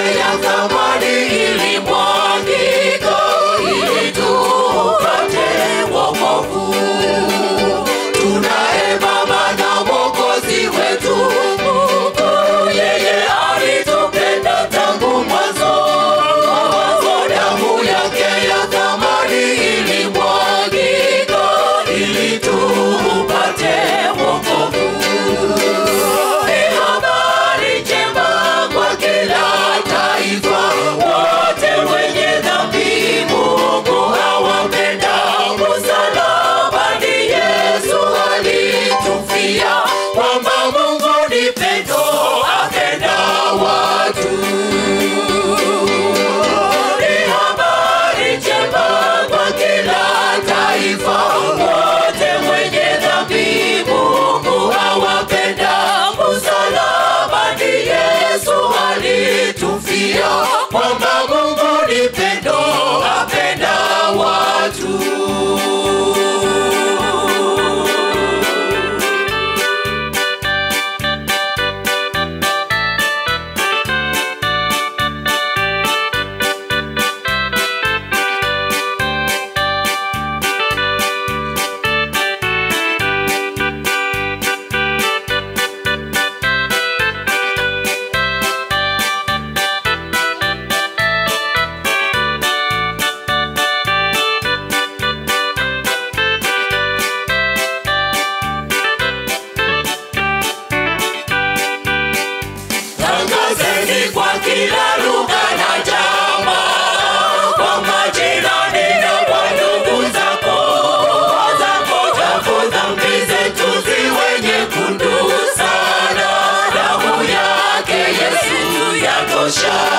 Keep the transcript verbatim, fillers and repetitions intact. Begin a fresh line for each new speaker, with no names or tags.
ya thamani ilimwagika ili tupate wokovu. Tunaye Baba na Mwokozi wetu Mungu, yeye alitupenda tangu mwanzo. Damu yake ya thamani ilimwagika ili tupate wokovu. Ni habari njema kwa kila taifa, wote wenye dhambi Mungu awapenda. Msalabani Yesu alitufia, kwamba Mungu ni pendo, apenda watu. Ni habari njema kwa kila taifa, wote wenye dhambi Mungu awapenda. Msalabani Yesu alitufia, kwamba Mungu ni pendo, apenda watu. Tangazeni kwa kila lugha na jamaa, kwa majirani na kwa ndugu zako. Zako chafu dhambi zetu ziwe nyekundu sana, damu yake Yesu yatosha.